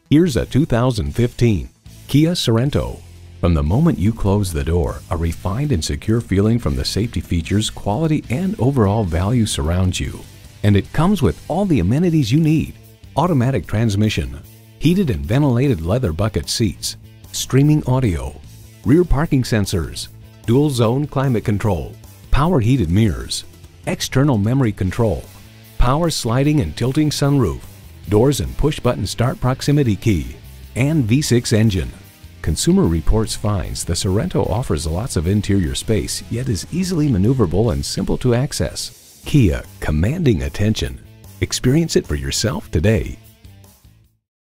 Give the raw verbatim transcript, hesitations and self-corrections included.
Here's a two thousand fifteen Kia Sorento. From the moment you close the door, a refined and secure feeling from the safety features, quality, and overall value surrounds you. And it comes with all the amenities you need: automatic transmission, heated and ventilated leather bucket seats, streaming audio, rear parking sensors, dual zone climate control, power heated mirrors, external memory control, power sliding and tilting sunroof, doors and push button start proximity key, and V six engine. Consumer Reports finds the Sorento offers lots of interior space, yet is easily maneuverable and simple to access. Kia, commanding attention. Experience it for yourself today.